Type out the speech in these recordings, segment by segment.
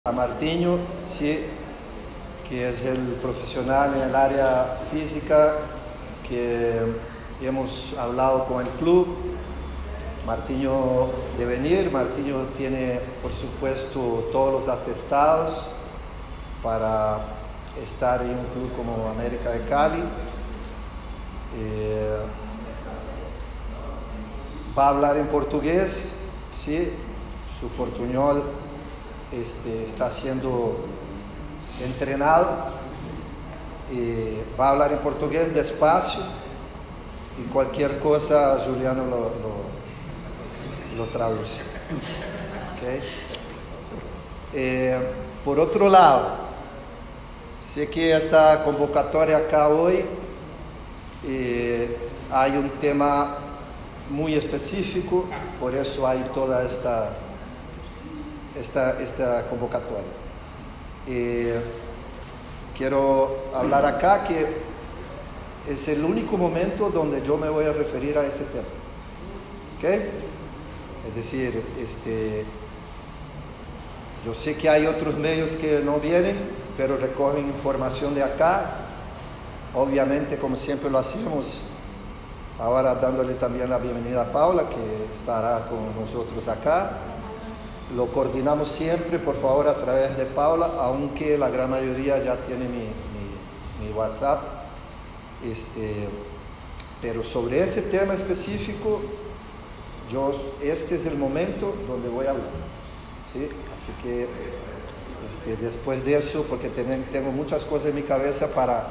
A Martinho, sí, que es el profesional en el área física que hemos hablado con el club. Martinho de venir. Martinho tiene, por supuesto, todos los atestados para estar en un club como América de Cali. Va a hablar en portugués, sí, su portuñol está siendo entrenado. Va a hablar en portugués despacio y cualquier cosa Juliano lo traduce. ¿Okay? Por otro lado, sé que esta convocatoria acá hoy hay un tema muy específico, por eso hay toda esta convocatoria. Quiero hablar acá que es el único momento donde yo me voy a referir a ese tema. ¿Okay? Es decir, yo sé que hay otros medios que no vienen, pero recogen información de acá. Obviamente, como siempre lo hacemos, ahora dándole también la bienvenida a Paula, que estará con nosotros acá. Lo coordinamos siempre, por favor, a través de Paula, aunque la gran mayoría ya tiene mi WhatsApp. Pero sobre ese tema específico, este es el momento donde voy a hablar, ¿sí? Así que después de eso, porque tengo muchas cosas en mi cabeza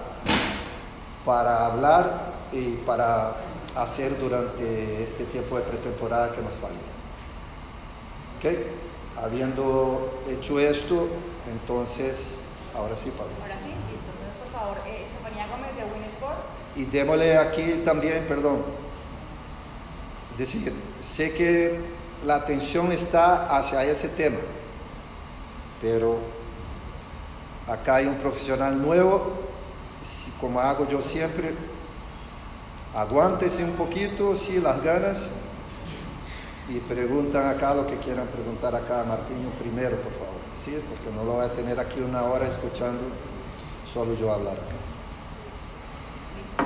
para hablar y para hacer durante este tiempo de pretemporada que nos falta. ¿Okay? Habiendo hecho esto, entonces, ahora sí, Pablo. Ahora sí, listo. Entonces, por favor, Estefanía Gómez de Win Sports. Y démosle aquí también, perdón. Es decir, sé que la atención está hacia ese tema, pero acá hay un profesional nuevo, como hago yo siempre, aguántese un poquito, sí, las ganas, y preguntan acá lo que quieran preguntar acá a Martinho primero, por favor, ¿sí? Porque no lo voy a tener aquí una hora escuchando solo yo hablar acá. Listo.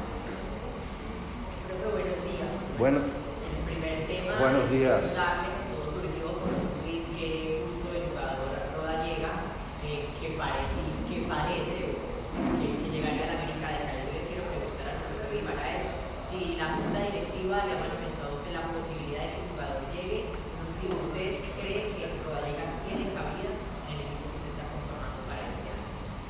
Profe, buenos días. Bueno, El primer tema buenos días. Es preguntarle, como surgió por un tweet que puso el jugador Rodallega, que parece que llegaría a la América de Cali. Yo le quiero preguntar al profesor Guimara eso, si la junta directiva le ha manifestado a usted la posibilidad de que el jugador llegue, si usted cree que Rodallega tiene cabida en el equipo que se está conformando para este año.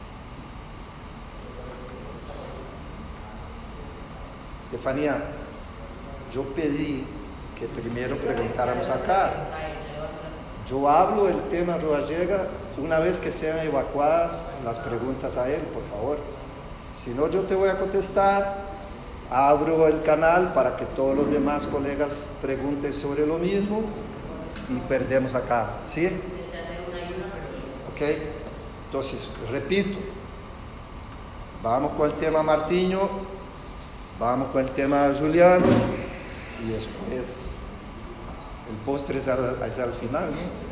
Estefanía, yo pedí que primero preguntáramos acá. Yo hablo el tema Rodallega una vez que sean evacuadas las preguntas a él, por favor. Si no, yo te voy a contestar, abro el canal para que todos los demás colegas pregunten sobre lo mismo y perdemos acá, ¿sí? Ok, entonces, repito, vamos con el tema Martinho, vamos con el tema Juliano y después el postre es al final, ¿no?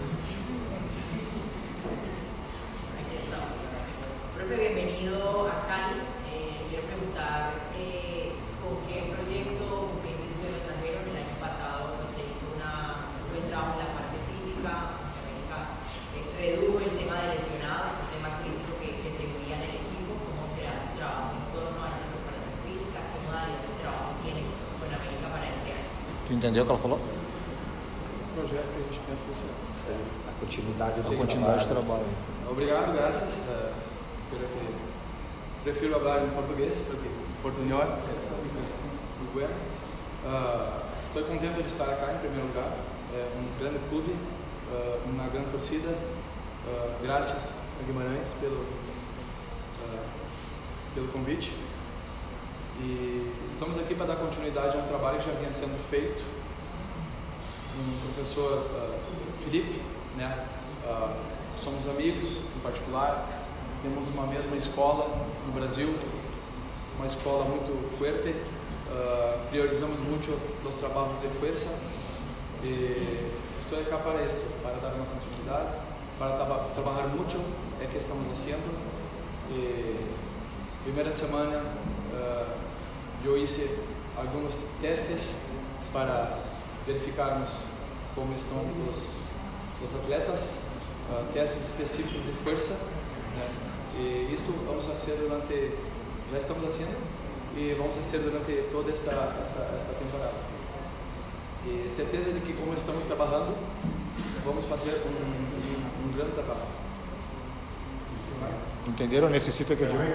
Profe, bienvenido a Cali. Quiero preguntar con qué proyecto, con qué intención lo trajeron. El año pasado pues, se hizo un buen trabajo en la parte física. América redujo el tema de lesionados, un tema crítico que se veía en el equipo. ¿Cómo será su trabajo en torno a esa preparación física? ¿Qué modalidad de trabajo tiene con América para este año? Tu entendeu o que ela falou? Projeto que a gente pensa você. A continuidade do trabalho. Obrigado, graças. Prefiro falar em português, porque portunhol é muito bueno. Estou contente de estar aqui em primeiro lugar. É grande clube, uma grande torcida. Graças a Guimarães pelo convite. E estamos aqui para dar continuidade a um trabalho que já vinha sendo feito. O professor Felipe, né? Somos amigos em particular, temos uma mesma escola no Brasil, uma escola muito fuerte, priorizamos muito os trabalhos de fuerza y estoy acá para esto, para dar una continuidad para trabajar mucho que estamos haciendo. Primera semana yo hice algunos testes para verificarmos cómo están los atletas, testes específicos de fuerza. Y esto vamos a hacer ya estamos haciendo y vamos a hacer durante toda esta temporada. Y certeza de que como estamos trabajando, vamos a hacer un gran trabajo. ¿Entendieron? Necesito que yo...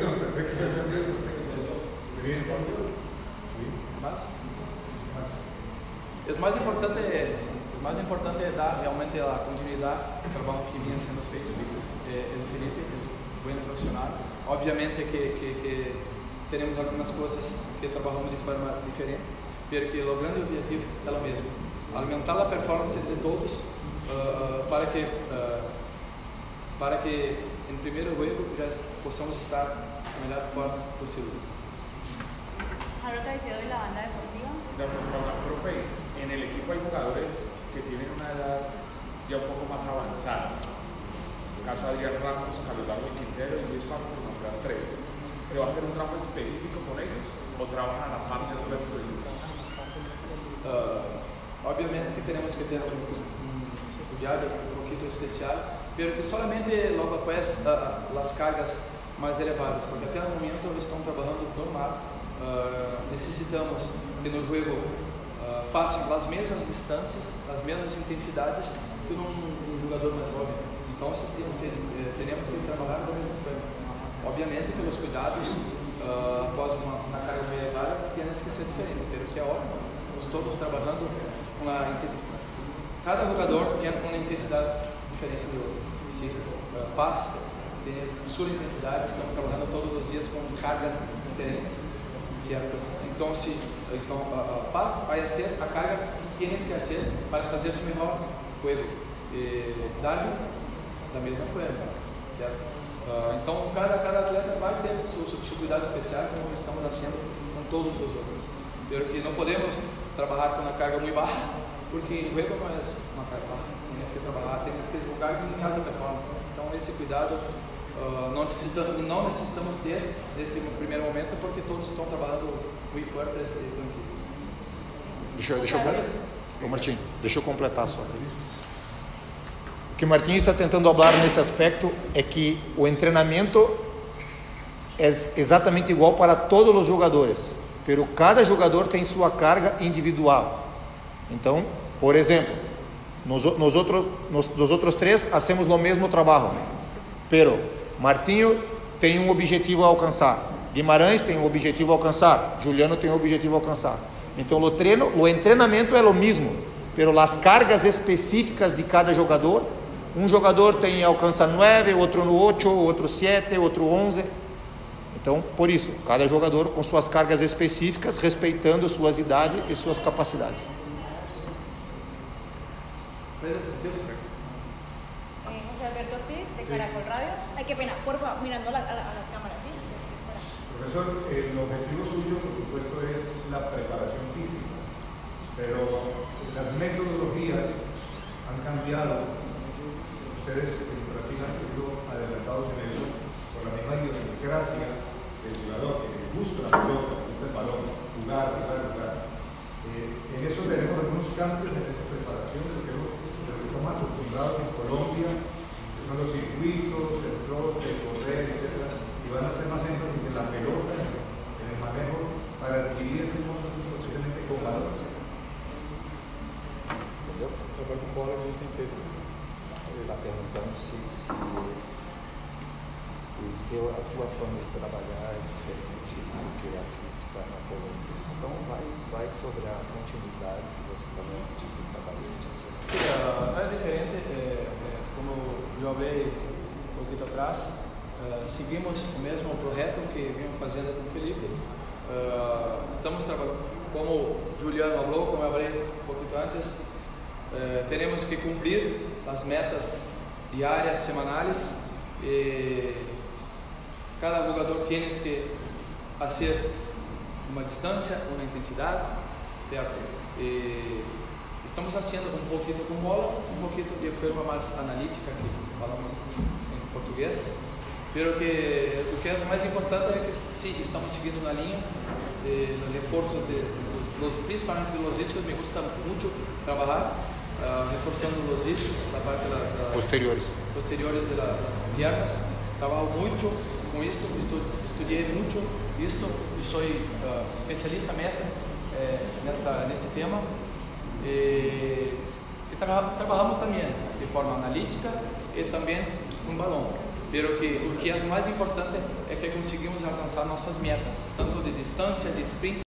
Es más importante dar realmente la continuidad al trabajo que viene siendo feito. El Felipe es buen profesional. Obviamente que tenemos algunas cosas que trabajamos de forma diferente, pero que o grande objetivo é o mesmo: aumentar a performance de todos para que em primeiro juego já possamos estar da melhor forma possível. Harold Caicedo y la banda deportiva. Profe, en el equipo hay jugadores que tienen una edad ya un poco más avanzada. En el caso de Adrián Ramos, Carlos Darwin Quintero y Luis Fábio, por nombrar tres. ¿Se va a hacer un trabajo específico con ellos o trabajan a la par del resto del grupo? Obviamente que tenemos que ter um cuidado um pouquinho especial, pero que solamente logo após as cargas mais elevadas, porque até o momento eles estão trabalhando normal. Necessitamos que no jogo façam as mesmas distâncias, as mesmas intensidades que um jogador mais jovem. Então, teremos que trabalhar do mesmo tempo. Obviamente que os cuidados após uma carga muito elevada têm que ser diferentes, mas que agora estamos todos trabalhando com a intensidade. Cada jogador tem uma intensidade diferente do outro. Paz tem sua intensidade, estamos trabalhando todos os dias com cargas diferentes, certo? Então, Paz vai ser a carga que tienes que fazer para fazer o melhor jogo. Darwin, da mesma forma, certo? Então, cada atleta vai ter seu cuidado especial, como estamos fazendo com todos os outros. Porque não podemos trabalhar com uma carga muito baixa, porque o jogo não é uma carga baixa. Temos que trabalhar, temos que jogar em alta performance. Então, esse cuidado não necessitamos ter nesse primeiro momento, porque todos estão trabalhando muito forte e tranquilos. Martim, deixa eu completar só. O que o Martim está tentando falar nesse aspecto é que o treinamento é exatamente igual para todos os jogadores, pero cada jogador tem sua carga individual. Então, por exemplo, nós outros três hacemos o mesmo trabalho, pero Martinho tem um objetivo a alcançar, Guimarães tem um objetivo a alcançar, Juliano tem um objetivo a alcançar. Então, o treinamento é o mesmo, pero as cargas específicas de cada jogador, um jogador alcança 9, outro no 8, outro 7, outro 11. Então, por isso, cada jogador com suas cargas específicas, respeitando suas idades e suas capacidades. José Alberto Ortiz, de Caracol Radio. Ay, qué pena, por favor, mirando a las cámaras, ¿sí? Profesor, el objetivo suyo, por supuesto, es la preparación física, pero las metodologías han cambiado. Ustedes en Brasil han sido adelantados en eso por la misma idiosincrasia del jugador, que le gusta la pelota, le gusta el balón, jugar. En eso tenemos algunos cambios en esta preparación, porque estamos acostumbrados en Colombia, que son los circuitos, el trote, el correr, etc. Y van a hacer más énfasis en la pelota, en el manejo, para adquirir ese modo posiblemente con valor. Entendeu? O trabalho com bola que a gente tem feito. Ele está perguntando se a tua forma de trabalhar é diferente do que aqui se faz na Colômbia. Então vai sobre a continuidade que você falou, o tipo de trabalho que a gente aceita. Sí, no es diferente, como yo hablé un poquito atrás, seguimos o mesmo projeto que vimos fazendo com o Felipe. Estamos trabalhando, como Juliano falou, como eu falei um pouquinho antes, teremos que cumprir as metas diárias, semanais, e cada jogador tem que fazer uma distância, uma intensidade, certo? E estamos haciendo un poquito con bola, un poquito de forma más analítica, que falamos en portugués, pero que lo que es más importante es que sí, estamos siguiendo una línea de los refuerzos, principalmente de los discos. Me gusta mucho trabajar reforzando los discos, la parte de posteriores de las piernas. Trabajo mucho con esto, estudié mucho esto y soy especialista en este tema. Y trabajamos también de forma analítica y también con balón, pero que o que es más importante es que conseguimos alcançar nossas metas, tanto de distância, de sprint,